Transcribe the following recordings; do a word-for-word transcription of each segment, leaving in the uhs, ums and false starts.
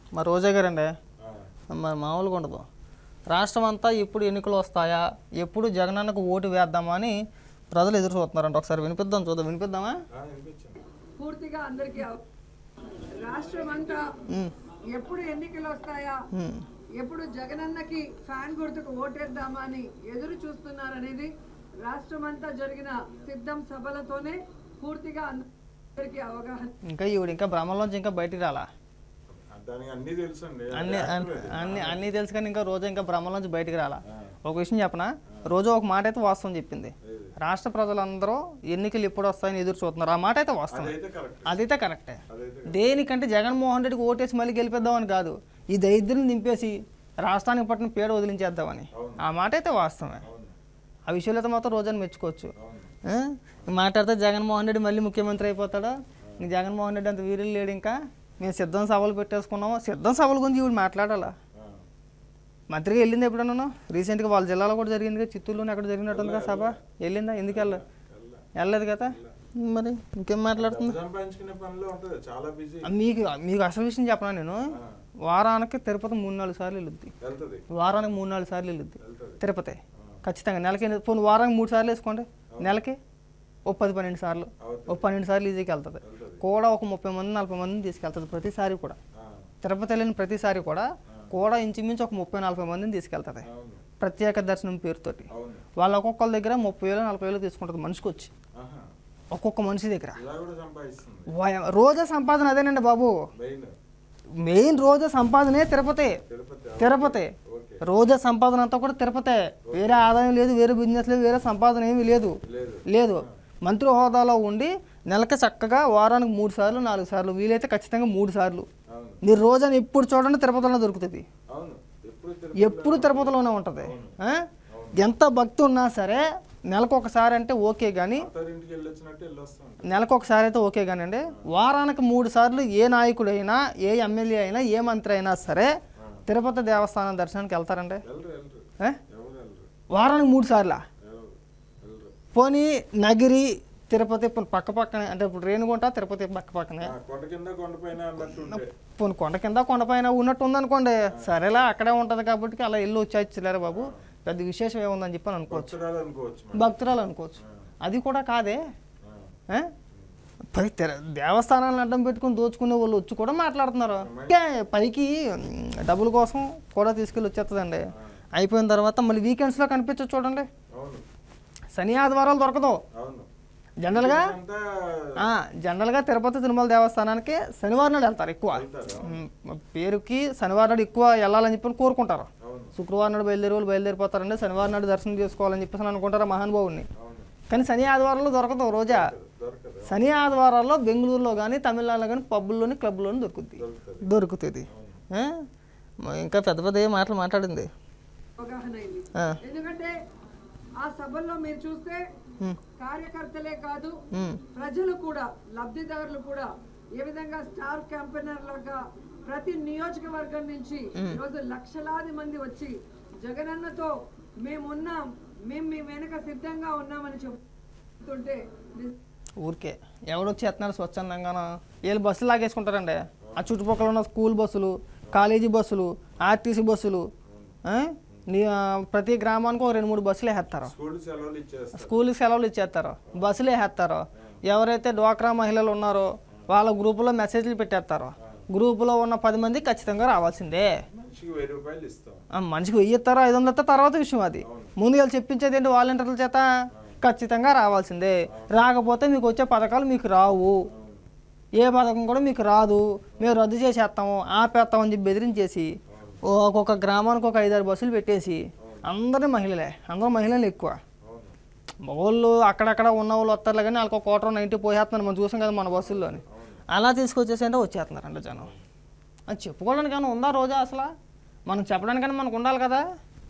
మా రోజా గారండి మరి మామూలుగా ఉండదు. రాష్ట్రం అంతా ఎప్పుడు ఎన్నికలు వస్తాయా, ఎప్పుడు జగనన్నకు ఓటు వేద్దామా అని ప్రజలు ఎదురు చూస్తున్నారంట. ఒకసారి వినిపిద్దాం, చూద్దాం. వినిపిద్దామా? పూర్తిగా అందరికీ రాష్ట్రం అంతా ఎప్పుడు ఎన్నికలు వస్తాయా, ఎప్పుడు జగనన్నకి ఫ్యాన్ గుర్తుకు ఓటేద్దామా అని ఎదురు చూస్తున్నారనేది రాష్ట్రం అంతా జరిగిన సిద్ధం సభలతోనే పూర్తిగా అందరికీ అవగాహన. ఇంకా ఈవిడ ఇంకా భ్రమంలోంచి ఇంకా బయటికి రాలా. అన్ని అన్ని అన్నీ తెలుసు కానీ ఇంకా రోజు ఇంకా భ్రమంలోంచి బయటికి రాలా. ఒక విషయం చెప్పనా, రోజు ఒక మాట అయితే వాస్తవం చెప్పింది. రాష్ట్ర ప్రజలందరూ ఎన్నికలు ఎప్పుడు వస్తాయని ఎదురు చూస్తున్నారు. ఆ మాట అయితే వాస్తవం, అదైతే కరెక్టే. దేనికంటే జగన్మోహన్ రెడ్డికి ఓటేసి మళ్ళీ గెలిపిద్దామని కాదు, ఈ దరిద్రం నింపేసి రాష్ట్రానికి పట్టిన పేరు వదిలించేద్దామని. ఆ మాట అయితే వాస్తవమే. ఆ విషయంలో అయితే మాత్రం రోజుని మెచ్చుకోవచ్చు. మాట్లాడితే జగన్మోహన్ రెడ్డి మళ్ళీ ముఖ్యమంత్రి అయిపోతాడా, ఇంక జగన్మోహన్ రెడ్డి అంత వీరులు లేడు, ఇంకా మేము సిద్ధం సభలు పెట్టేసుకున్నాము. సిద్ధం సభల గురించి ఇవి మాట్లాడాలా? మంత్రిగా వెళ్ళింది ఎప్పుడన్నా? రీసెంట్గా వాళ్ళ జిల్లాలో కూడా జరిగింది కదా, చిత్తూరులోనే ఎక్కడ జరిగినట్టుందిగా సభ. వెళ్ళిందా? ఎందుకు వెళ్ళ వెళ్ళలేదు కదా. మరి ఇంకేం మాట్లాడుతుంది? మీకు మీకు అసలు విషయం చెప్పనా, నేను వారానికి తిరుపతి మూడు నాలుగు సార్లు వెళ్ళొద్ది. వారానికి మూడు నాలుగు సార్లు వెళ్ళొద్ది తిరుపతి ఖచ్చితంగా. నెలకి పోనీ వారానికి మూడు సార్లు వేసుకోండి, నెలకి ఓ పది పన్నెండు సార్లు ఓ పన్నెండు సార్లు ఈజీకి వెళ్తుంది. కూడా ఒక ముప్పై మంది నలభై మందిని తీసుకెళ్తుంది ప్రతిసారి కూడా. తిరుపతి వెళ్ళిన ప్రతిసారి కూడా కూడా ఇంచుమించు ఒక ముప్పై నలభై మందిని తీసుకెళ్తుంది ప్రత్యేక దర్శనం పేరుతోటి. వాళ్ళ ఒక్కొక్కరి దగ్గర ముప్పై వేలు నలభై వేలు తీసుకుంటుంది మనిషికి వచ్చి, ఒక్కొక్క మనిషి దగ్గర. రోజా సంపాదన అదేనండి బాబు, మెయిన్ రోజా సంపాదనే తిరుపతి. తిరుపతి రోజా సంపాదన అంతా కూడా తిరుపతే. వేరే ఆదాయం లేదు, వేరే బిజినెస్ లేదు, వేరే సంపాదన ఏమీ లేదు లేదు మంత్రి హోదాలో ఉండి నెలకి చక్కగా వారానికి మూడు సార్లు నాలుగు సార్లు వీలైతే ఖచ్చితంగా మూడు సార్లు మీరు రోజాని ఎప్పుడు చూడండి తిరుపతిలో దొరుకుతుంది. ఎప్పుడు తిరుపతిలోనే ఉంటుంది. ఎంత భక్తి ఉన్నా సరే నెలకు ఒకసారి అంటే ఓకే కానీ, నెలకు ఒకసారి అయితే ఓకే కానీ అండి, వారానికి మూడు సార్లు ఏ నాయకుడైనా, ఏ ఎమ్మెల్యే అయినా, ఏ మంత్రి అయినా సరే తిరుపతి దేవస్థానం దర్శనానికి వెళ్తారండి. వారానికి మూడు సార్లా? పోనీ నగిరి తిరుపతి పక్క పక్కనే, అంటే ఇప్పుడు రేణుగుంట తిరుపతి పక్క పక్కనే, పోనీ కొండ కింద కొండపైన ఉన్నట్టు ఉందనుకోండి, సరేలా అక్కడే ఉంటుంది కాబట్టి అలా వెళ్ళి వచ్చేచ్చలేరా బాబు, పెద్ద విశేషం ఏముందని చెప్పని అనుకోవచ్చు, భక్తురాలు అనుకోవచ్చు. అది కూడా కాదే, పై దేవస్థానాలను అడ్డం పెట్టుకుని దోచుకునే వాళ్ళు వచ్చి కూడా మాట్లాడుతున్నారు. పైకి డబ్బుల కోసం కూడా తీసుకెళ్ళి వచ్చేస్తుందండి. అయిపోయిన తర్వాత మళ్ళీ వీకెండ్స్లో కనిపించచ్చు చూడండి. శని ఆదివారాలు దొరకదు జనరల్గా. జనరల్గా తిరుపతి తిరుమల దేవస్థానానికి శనివారం నాడు వెళ్తారు ఎక్కువ. పేరుకి శనివారం నాడు ఎక్కువ వెళ్ళాలని చెప్పి కోరుకుంటారు. శుక్రవారం నాడు బయలుదేరి వాళ్ళు బయలుదేరిపోతారండి, శనివారం నాడు దర్శనం చేసుకోవాలని చెప్పేసి అనుకుంటారు మహానుభావుని. కానీ శని ఆదివారాల్లో దొరకదు రోజా. శని ఆదివారాల్లో బెంగళూరులో కానీ తమిళనాడులో కానీ పబ్బుల్లోని క్లబ్లోని దొరుకుతుంది దొరుకుతుంది ఇంకా పెద్ద పెద్ద మాటలు మాట్లాడింది. ఎందుకంటే ఆ సభల్లో మీరు చూస్తే కార్యకర్తలే కాదు, ప్రజలు కూడా, లబ్ధిదారులు కూడా ఏ విధంగా స్టార్ క్యాంపెయినర్ లాగా ప్రతి నియోజకవర్గం నుంచి ఈరోజు లక్షలాది మంది వచ్చి జగనన్నతో మేమున్నాం, మేము మీ వెనక సిద్ధంగా ఉన్నామని చెప్తుంటే ఊరికే ఎవడొచ్చి ఎత్తున్నారు స్వచ్ఛందంగా వీళ్ళు బస్సులు లాగేసుకుంటారండి. ఆ చుట్టుపక్కల ఉన్న స్కూల్ బస్సులు, కాలేజీ బస్సులు, ఆర్టీసీ బస్సులు, ప్రతి గ్రామానికి ఒక రెండు మూడు బస్సులు వేసేస్తారు. స్కూల్కి సెలవులు ఇచ్చేస్తారు, బస్సులు వేసేస్తారు. ఎవరైతే డ్వాక్రా మహిళలు ఉన్నారో వాళ్ళ గ్రూపులో మెసేజ్లు పెట్టేస్తారు. గ్రూపులో ఉన్న పది మంది ఖచ్చితంగా రావాల్సిందే. మనిషికి వెయ్యి ఇస్తారో ఐదు వందలు ఇస్తారు తర్వాత విషయం. అది ముందుగా చెప్పించేది ఏంటి, వాలంటీర్ల చేత ఖచ్చితంగా రావాల్సిందే. రాకపోతే మీకు వచ్చే పథకాలు మీకు రావు, ఏ పథకం కూడా మీకు రాదు, మేము రద్దు చేసేస్తాము ఆపేస్తామని చెప్పి బెదిరించేసి ఒక్కొక్క గ్రామానికి ఒక ఐదారు బస్సులు పెట్టేసి అందరినీ మహిళలే, అందరూ మహిళలు ఎక్కువ. మగవాళ్ళు అక్కడక్కడ ఉన్న వాళ్ళు వస్తారు కానీ వాళ్ళకి ఒక కోటర్ నైంటీ పోసేస్తున్నారు, మనం చూసాం కదా మన బస్సుల్లోని. అలా తీసుకొచ్చేసి అంటే వచ్చేస్తున్నారండి జనం. అది చెప్పుకోవడానికి కానీ ఉందా రోజా? అసలు మనం చెప్పడానికైనా మనకు ఉండాలి కదా.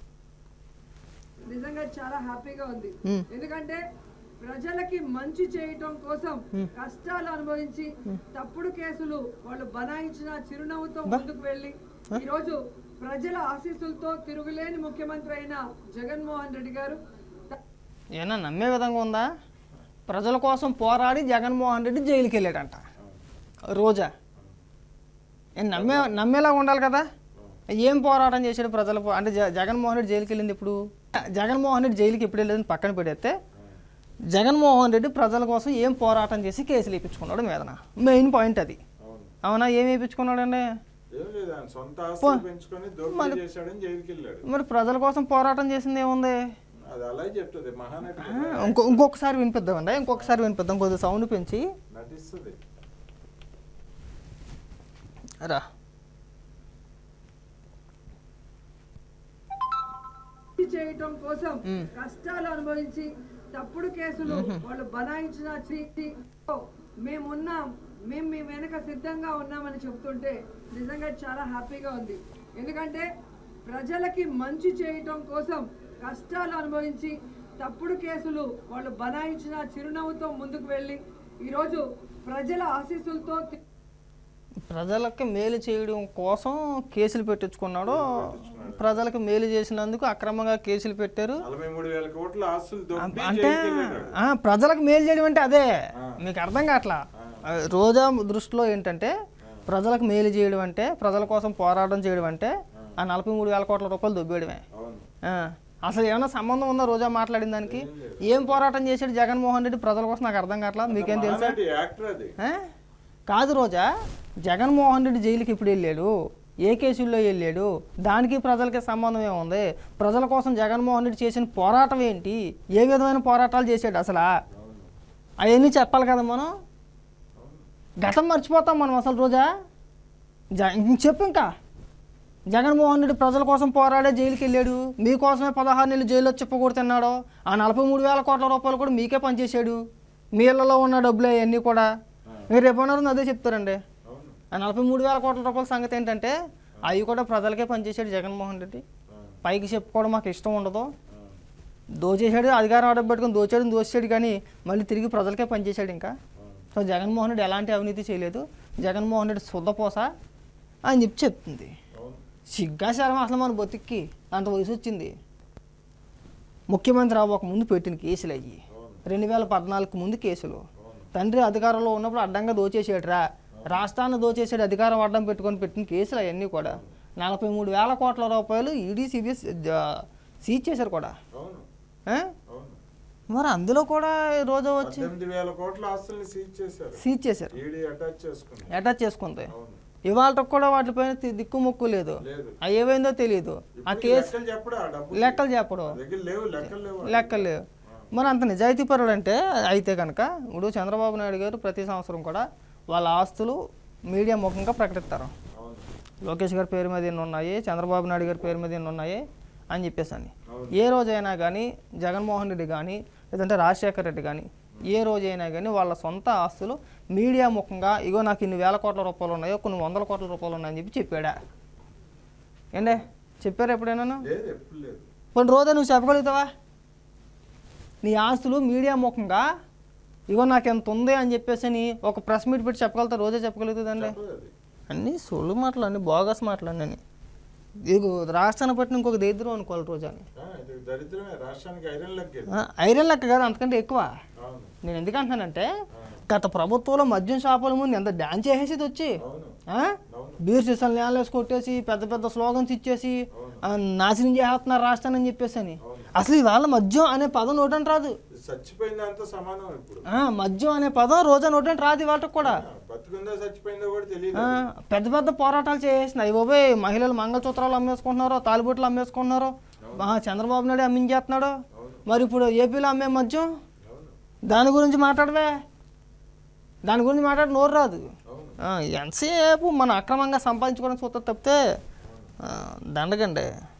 నిజంగా చాలా హ్యాపీగా ఉంది, ఎందుకంటే ప్రజలకి మంచి చేయటం కోసం కష్టాలు అనుభవించి తప్పుడు కేసులు వాళ్ళు బనాయించిన చిరునవ్వుతో ముందుకు వెళ్ళి ఈరోజు ప్రజల ఆశీస్సులతో తిరుగులేని ముఖ్యమంత్రి అయిన జగన్మోహన్ రెడ్డి గారు ఏమన్నా నమ్మే విధంగా ఉందా? ప్రజల కోసం పోరాడి జగన్మోహన్ రెడ్డి జైలుకి వెళ్ళాడంట రోజా. నమ్మే నమ్మేలా ఉండాలి కదా. ఏం పోరాటం చేశాడు ప్రజలు అంటే జ జగన్మోహన్ రెడ్డి జైలుకి వెళ్ళింది ఇప్పుడు. జగన్మోహన్ రెడ్డి జైలుకి ఎప్పుడు వెళ్ళేదని పక్కన పెడితే జగన్మోహన్ రెడ్డి ప్రజల కోసం ఏం పోరాటం చేసి కేసులు వేయించుకున్నాడు మీదన మెయిన్ పాయింట్ అది. అవునా? ఏం వేయించుకున్నాడండి? మరి ప్రజల కోసం పోరాటం చేసింది ఏముంది? ఇంకో ఇంకొకసారి వినిపిద్దామండి, ఇంకొకసారి వినిపిద్దాం, కొద్దిగా సౌండ్ పెంచి రా. చేయటం కోసం కష్టాలు అనుభవించి తప్పుడు కేసులు వాళ్ళు బనాయించిన మేమున్నాం, మేము మీ వెనక సిద్ధంగా ఉన్నామని చెప్తుంటే నిజంగా చాలా హ్యాపీగా ఉంది. ఎందుకంటే ప్రజలకి మంచి చేయటం కోసం కష్టాలు అనుభవించి తప్పుడు కేసులు వాళ్ళు బనాయించిన చిరునవ్వుతో ముందుకు వెళ్ళి ఈరోజు ప్రజల ఆశీస్సులతో ప్రజలకు మేలు చేయడం కోసం కేసులు పెట్టించుకున్నాడు. ప్రజలకు మేలు చేసినందుకు అక్రమంగా కేసులు పెట్టారు. అంటే ప్రజలకు మేలు చేయడం అంటే అదే మీకు అర్థం కావట్లా. రోజా దృష్టిలో ఏంటంటే ప్రజలకు మేలు చేయడం అంటే, ప్రజల కోసం పోరాటం చేయడం అంటే ఆ నలభై మూడు వేల కోట్ల రూపాయలు దొబ్బేయడమే. అసలు ఏమైనా సంబంధం ఉందా రోజా మాట్లాడిన దానికి? ఏం పోరాటం చేశాడు జగన్మోహన్ రెడ్డి ప్రజల కోసం నాకు అర్థం కావట్లా. మీకేం తెలుసా? కాదు రోజా, జగన్మోహన్ రెడ్డి జైలుకి ఇప్పుడు వెళ్ళాడు, ఏ కేసుల్లో వెళ్ళాడు, దానికి ప్రజలకి సంబంధం ఏముంది? ప్రజల కోసం జగన్మోహన్ రెడ్డి చేసిన పోరాటం ఏంటి, ఏ విధమైన పోరాటాలు చేశాడు అసలు అవన్నీ చెప్పాలి కదా. మనం గతం మర్చిపోతాం మనం అసలు. రోజా జ చెప్పు ఇంకా జగన్మోహన్ రెడ్డి ప్రజల కోసం పోరాడే జైలుకి వెళ్ళాడు, మీకోసమే పదహారు నెలలు జైల్లో చెప్పకూడతున్నాడు. ఆ నలభై మూడు వేల కోట్ల రూపాయలు కూడా మీకే పనిచేశాడు, మీ ఇళ్లలో ఉన్న డబ్బులు అవన్నీ కూడా. మీరు రేపన్నారు అదే చెప్తారండి. ఆ నలభై మూడు వేల కోట్ల రూపాయల సంగతి ఏంటంటే అవి కూడా ప్రజలకే పనిచేశాడు జగన్మోహన్ రెడ్డి. పైకి చెప్పుకోవడం మాకు ఇష్టం ఉండదు. దోచేశాడు, అధికారం ఆడబెట్టుకుని దోచాడు దోచాడు కానీ మళ్ళీ తిరిగి ప్రజలకే పనిచేశాడు. ఇంకా సో జగన్మోహన్ రెడ్డి ఎలాంటి అవినీతి చేయలేదు, జగన్మోహన్ రెడ్డి శుద్ధపోస అని చెప్పి చెప్తుంది. సిగ్గా శరం అసలు మన బతిక్కి అంత వయసు వచ్చింది. ముఖ్యమంత్రి అవ్వక ముందు పెట్టిన కేసులు అయ్యి, రెండు వేల పద్నాలుగు ముందు కేసులు. తండ్రి అధికారంలో ఉన్నప్పుడు అడ్డంగా దోచేసాడురా, రాష్ట్రాన్ని దోచేసాడు, అధికారం అడ్డం పెట్టుకొని పెట్టిన కేసులు అవన్నీ కూడా నలభై మూడు వేల కోట్ల రూపాయలు ఈడీ సిబిఎస్ సీజ్ చేశారు కూడా. మరి అందులో కూడా రోజు వచ్చి సీజ్ చేశారు, అటాచ్ చేసుకుంది. ఇవాళ కూడా వాటిపైన దిక్కు మొక్కు లేదు. అవి ఏమైందో తెలియదు. ఆ కేసు లెక్కలు చెప్పడం లెక్కలు లేవు. మరి అంత నిజాయితీ పరుడు అంటే అయితే కనుక ఇప్పుడు చంద్రబాబు నాయుడు గారు ప్రతి సంవత్సరం కూడా వాళ్ళ ఆస్తులు మీడియా ముఖంగా ప్రకటిస్తారు. లోకేష్ గారి పేరు మీద ఎన్ని ఉన్నాయి, చంద్రబాబు నాయుడు గారి పేరు మీద ఎన్ని ఉన్నాయి అని చెప్పేసి అని. ఏ రోజైనా కానీ జగన్మోహన్ రెడ్డి కానీ లేదంటే రాజశేఖర్ రెడ్డి కానీ ఏ రోజైనా కానీ వాళ్ళ సొంత ఆస్తులు మీడియా ముఖంగా ఇగో నాకు ఇన్ని వేల కోట్ల రూపాయలు ఉన్నాయో కొన్ని వందల కోట్ల రూపాయలు ఉన్నాయని చెప్పి చెప్పాడా? ఏండే చెప్పారు ఎప్పుడైనా? కొన్ని రోజు నువ్వు చెప్పగలుగుతావా? నీ ఆస్తులు మీడియా ముఖంగా ఇగో నాకు ఎంత ఉంది అని చెప్పేసి అని ఒక ప్రెస్ మీట్ పెట్టి చెప్పగలుగుతా? రోజే చెప్పగలుగుతుందండి. అన్నీ సొల్లు మాటలు, అన్నీ బోగస్ మాటలు అన్నీ. ఇగో రాష్ట్రాన్ని పట్టిన ఇంకొక దరిద్రం అనుకోవాలి రోజాని. ఐరన్ లెక్క కాదు, అంతకంటే ఎక్కువ. నేను ఎందుకంటున్నానంటే గత ప్రభుత్వంలో మద్యం షాపుల ముందు ఎంత డ్యాన్స్ చేసేది వచ్చి బీర్ సీసాలు నేలేసి కొట్టేసి పెద్ద పెద్ద స్లోగన్స్ ఇచ్చేసి నాశనం చేస్తున్నారు రాష్ట్రాన్ని అని చెప్పేసి అని. అసలు ఇవాళ మద్యం అనే పదం నోటంటే రాదు. మద్యం అనే పదం రోజా నోటంటే రాదు ఇవాళ కూడా. పెద్ద పెద్ద పోరాటాలు చేసేసినాయి. బాబోయ్ మహిళలు మంగళసూత్రాలు అమ్మేసుకుంటున్నారు, తాలిబొట్లు అమ్మేసుకుంటున్నారు, చంద్రబాబు నాయుడు అమ్మించేస్తున్నాడు. మరి ఇప్పుడు ఏపీలో అమ్మే మద్యం దాని గురించి మాట్లాడవే, దాని గురించి మాట్లాడి నోరు రాదు. ఎంతసేపు మనం అక్రమంగా సంపాదించుకోవడం చూస్తే తప్పితే దండగండి.